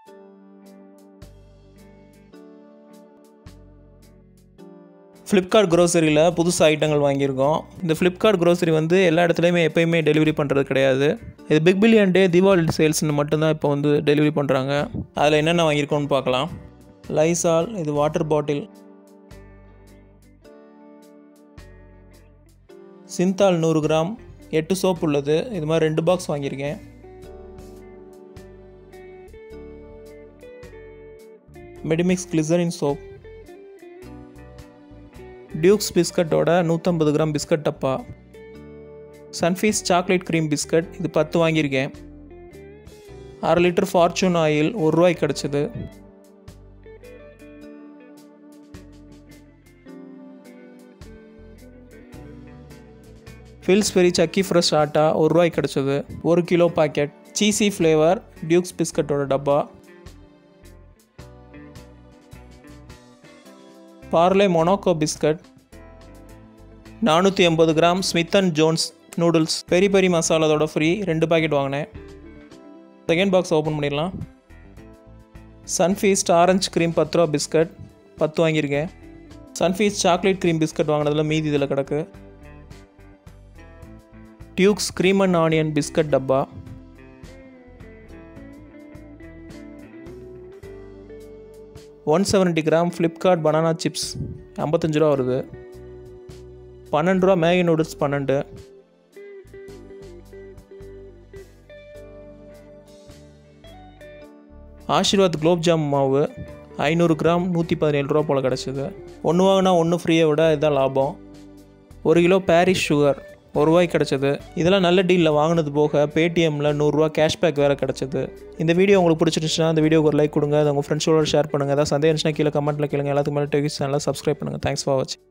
Flipkart க்ரோசரியில் புதுசாக ஐட்டங்கள் வாங்கியிருக்கோம். இந்த ஃப்ளிப்கார்ட் க்ரோசரி வந்து எல்லா இடத்துலையுமே எப்போயுமே டெலிவரி பண்ணுறது கிடையாது. இது பிக் பில்லியன் டே தீபாவளி சேல்ஸ்னு மட்டும்தான் இப்போ வந்து டெலிவரி பண்ணுறாங்க. அதில் என்னென்ன வாங்கியிருக்கோன்னு பார்க்கலாம். லைசால், இது water bottle. Cinthol 100 gram, 8 soap உள்ளது. இது மாதிரி 2 பாக்ஸ் வாங்கியிருக்கேன். Medimix glycerin soap. டியூக்ஸ் பிஸ்கட்டோட 150 கிராம் பிஸ்கட் டப்பா. சன்ஃபீஸ்ட் சாக்லேட் க்ரீம் பிஸ்கட், இது 10 வாங்கியிருக்கேன். 1/2 லிட்டர் ஃபார்ச்சூன் ஆயில் ₹1 கிடச்சிது. ஃபில்ஸ்பெரி சக்கி ஃப்ரெஷ் ஆட்டா ₹1 கிடச்சிது. 1 kilo packet. Cheesy flavour Dukes பிஸ்கட்டோட டப்பா. Parle Monaco biscuit. 480 gram Smith and Jones noodles. Peri peri மசாலாவோட ஃப்ரீ 2 பாக்கெட் வாங்கினேன். செகண்ட் பாக்ஸ் ஓப்பன் பண்ணிடலாம். சன்ஃபீஸ்ட் ஆரஞ்சு க்ரீம் ₹10 பிஸ்கட் 10 வாங்கியிருக்கேன். சன்ஃபீஸ்ட் சாக்லேட் க்ரீம் பிஸ்கட் வாங்கினதில் மீதி இதில் கிடக்கு. Dukes cream and onion biscuit டப்பா. $170 கிராம் ஃப்ளிப்கார்ட் பனானா சிப்ஸ் $55 வருது. $12 மேகி நூடுல்ஸ் 12. ஆஷிர்வாத் குலோப் ஜாம் மாவு 500 கிராம் $117 போல் கிடச்சிது. ஒன்று வாங்கினா ஒன்று ஃப்ரீயை விட இதுதான் லாபம். 1 கிலோ பாரிஸ் சுகர் ₹1 கிடச்சிது. இதெல்லாம் நல்ல டீலில் வாங்கினது போக பேடிஎம்மில் $100 கேஷ்பேக் வேறு கிடச்சிது. இந்த வீடியோ உங்களுக்கு பிடிச்சிருந்துச்சுன்னா இந்த வீடியோக்கு ஒரு லைக் கொடுங்க. அதை உங்கள் ஃப்ரெண்ட்ஸோட ஷேர் பண்ணுங்கள். ஏதாவது சந்தேகம் இருந்துச்சுன்னா கீழே கமெண்ட்டில் கேளுங்க. எல்லாத்துக்கு மேலே டெலிவிஷன் சேனலை சப்ஸ்கிரைப் பண்ணுங்கள். தேங்க்ஸ் ஃபார் வாட்சிங்.